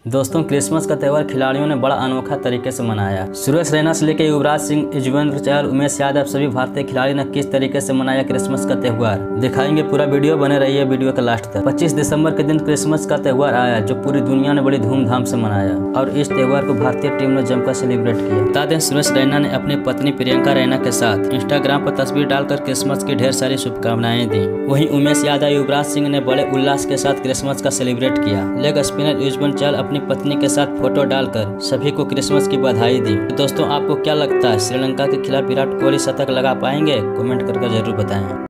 दोस्तों, क्रिसमस का त्यौहार खिलाड़ियों ने बड़ा अनोखा तरीके से मनाया। सुरेश रैना से लेकर युवराज सिंह, युजवेंद्र चहल, उमेश यादव सभी भारतीय खिलाड़ी ने किस तरीके से मनाया क्रिसमस का त्यौहार, दिखाएंगे पूरा वीडियो। बने रहिए वीडियो के लास्ट तक। 25 दिसंबर के दिन क्रिसमस का त्यौहार आया, जो पूरी दुनिया ने बड़ी धूमधाम से मनाया और इस त्यौहार को भारतीय टीम ने जमकर सेलिब्रेट किया। बता दें, सुरेश रैना ने अपनी पत्नी प्रियंका रैना के साथ इंस्टाग्राम पर तस्वीर डालकर क्रिसमस की ढेर सारी शुभकामनाएं दी। वहीं उमेश यादव, युवराज सिंह ने बड़े उल्लास के साथ क्रिसमस का सेलिब्रेट किया। लेग स्पिनर युजवेंद्र चहल अपनी पत्नी के साथ फोटो डालकर सभी को क्रिसमस की बधाई दी। तो दोस्तों, आपको क्या लगता है, श्रीलंका के खिलाफ विराट कोहली शतक लगा पाएंगे? कमेंट करके जरूर बताएं।